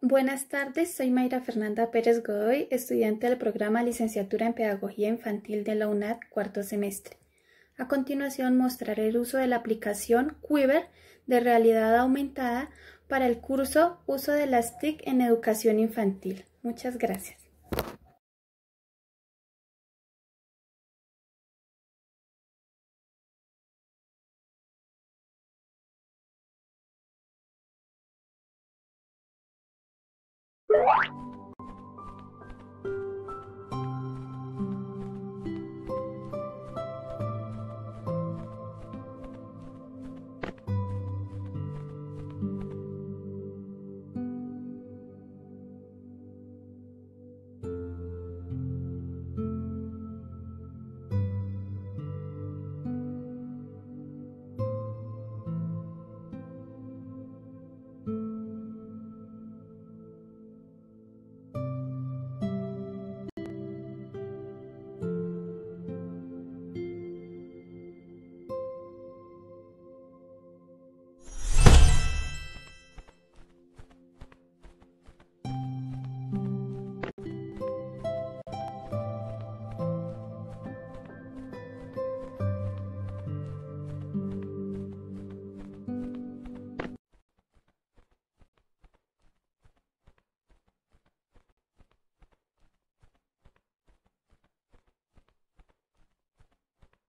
Buenas tardes, soy Mayra Fernanda Pérez Godoy, estudiante del programa Licenciatura en Pedagogía Infantil de la UNAD, cuarto semestre. A continuación mostraré el uso de la aplicación Quiver de realidad aumentada para el curso Uso de las TIC en Educación Infantil. Muchas gracias.